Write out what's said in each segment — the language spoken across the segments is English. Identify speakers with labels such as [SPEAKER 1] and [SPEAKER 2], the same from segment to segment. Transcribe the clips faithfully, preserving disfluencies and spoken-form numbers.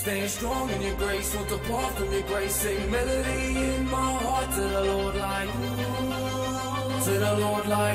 [SPEAKER 1] Staying strong in your grace, won't depart from your grace. Sing melody in my heart to the Lord like ooh, to the Lord like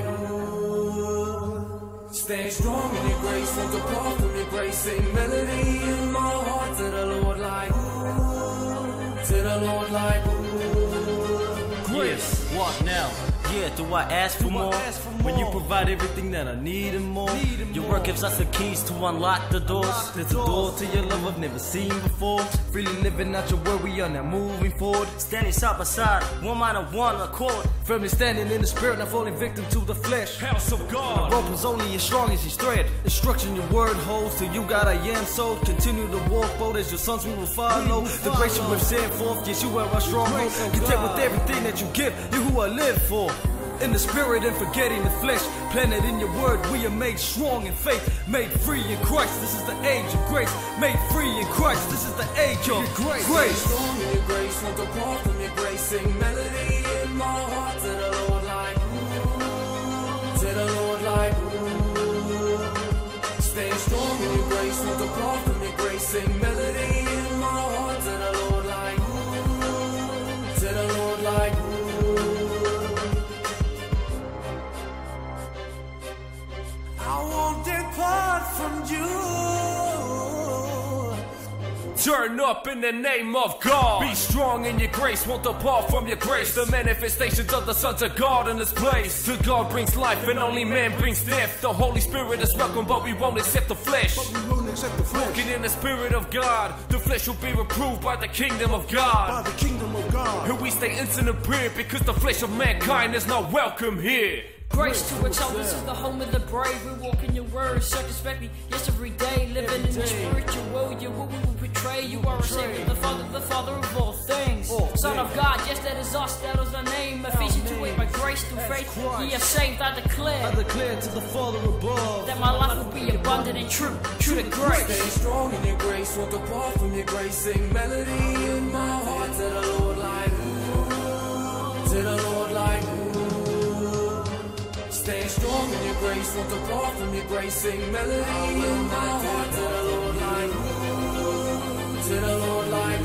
[SPEAKER 1] ooh. Staying strong in your grace, won't depart from your grace. Sing melody in my heart to the Lord like ooh, to the Lord like ooh.
[SPEAKER 2] Grace. Yeah. What now? Yeah, do I ask for more? When you provide everything that I need and more. Your word gives us the keys to unlock the doors. There's a door to your love I've never seen before. Freely living out your word, we are now moving forward. Standing side by side, one mind and one accord. Firmly standing in the spirit, not falling victim to the flesh. House of God. The rope is only as strong as each thread. Instruction your word holds, till you God I am so. Continue to walk bold as your sons we will follow. The grace you have sent forth, yes you are our stronghold. Content with everything that you give, you who I live for. In the spirit and forgetting the flesh, planted in your word, we are made strong in faith, made free in Christ. This is the age of grace, made free in Christ. This is the age of grace.
[SPEAKER 1] Grace. Strong in your grace, won't depart from your grace. Sing melody in my heart to the Lord like ooh, to the Lord like ooh. Staying strong in your grace, won't depart from your grace. Sing melody in my heart to the Lord like ooh, to the Lord like ooh. From you.
[SPEAKER 3] Turn up in the name of God. Be strong in your grace, won't depart from your grace. The manifestations of the sons of God in this place. To God brings life and only man brings death. The Holy Spirit is welcome, but we won't accept the flesh.
[SPEAKER 1] But we won't accept the flesh.
[SPEAKER 3] Walking in the Spirit of God, the flesh will be reproved by the kingdom of God.
[SPEAKER 1] By the kingdom of God.
[SPEAKER 3] And we stay instant and pure because the flesh of mankind is not welcome here.
[SPEAKER 4] Grace to excel, this is the home of the brave. We walk in your word, circumspectly, yes, every day. Living in the spiritual world, you will, we will betray. You are a Savior, the Father, the Father of all things. Son of God, yes, that is us, that is our name. Ephesians two eight, by grace through faith, ye are saved, I declare.
[SPEAKER 2] I declare to the Father above
[SPEAKER 4] that my life will be abundant and true, true to grace.
[SPEAKER 1] Stay strong in your grace, won't depart from your grace. Sing melody in my heart to the Lord like ooh, to the Lord like ooh. Stay strong in your grace, won't depart from your grace. Sing melody in my heart to the Lord like ooh, to the Lord like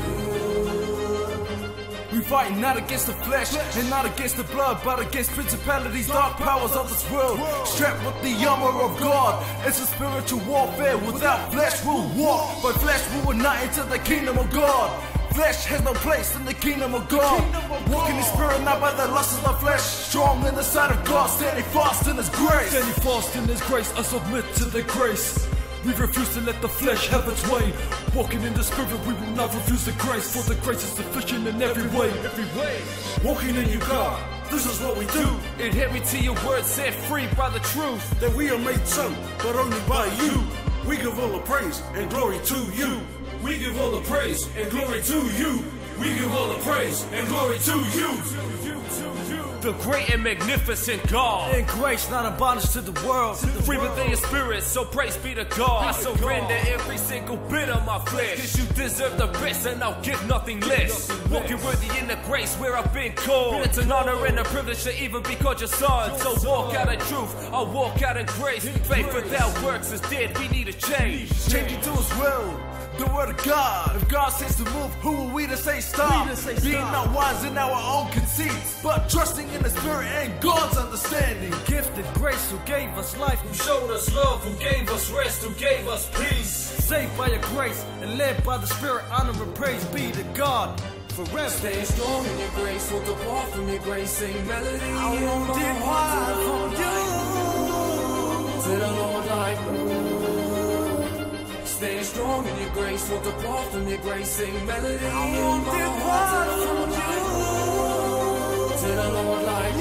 [SPEAKER 1] ooh.
[SPEAKER 2] We fight not against the flesh and not against the blood, but against principalities, dark powers of this world. Strapped with the armor of God. It's a spiritual warfare. Without flesh we'll walk, but flesh we will not enter the kingdom of God. Flesh has no place in the kingdom of God. Walking in spirit, not by the lusts of the flesh. Strong in the sight of God, standing fast in His grace. Standing fast in His grace, I submit to the grace. We refuse to let the flesh have its way. Walking in the spirit, we will not refuse the grace. For the grace is sufficient in every way. Every way. Walking in you, God. This is what we do.
[SPEAKER 3] Adhere me to your word, set free by the truth.
[SPEAKER 1] That we are made so, but only by you. We give all the praise and glory to you.
[SPEAKER 3] We give all the praise and glory to you. We give all the praise and glory to you. The great and magnificent God.
[SPEAKER 2] In grace, not a bondage to the world.
[SPEAKER 3] Free within your spirit, so praise be to God. I surrender every single bit of my flesh. Cause you deserve the best and I'll give nothing less. Walking worthy in the grace where I've been called. It's an honor and a privilege to even be called your son. So walk out in truth, I'll walk out in grace. Faith without works is dead, we need a change.
[SPEAKER 2] Changing to His will. The word of God. If God says to move, who are we to say stop? To say Being stop. Not wise in our own conceits, but trusting in the Spirit and God's understanding. Gifted grace who gave us life,
[SPEAKER 3] who showed us love, who gave us rest, who gave us peace.
[SPEAKER 2] Saved by your grace and led by the Spirit, honor and praise be to God forever.
[SPEAKER 1] Stay strong in your grace, won't depart from your grace. Sing melody
[SPEAKER 2] I won't depart from
[SPEAKER 1] you. To the Lord like ooh. Stay strong in your grace, won't depart from your grace. Sing melody
[SPEAKER 2] I won't depart from
[SPEAKER 1] you. To the Lord like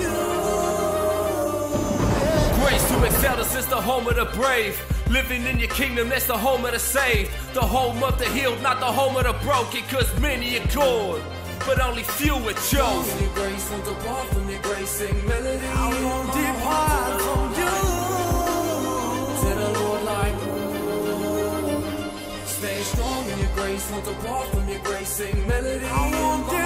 [SPEAKER 3] you. Grace to excel, this is the home of the brave. Living in your kingdom, that's the home of the saved. The home of the healed, not the home of the broken. Cause many are called, but only few are chosen.
[SPEAKER 1] Your grace won't depart from your grace. Sing melody
[SPEAKER 2] I won't depart from
[SPEAKER 1] you. To the Lord like ooh. Stay strong in your grace, won't depart from your grace. Sing melody
[SPEAKER 2] I won't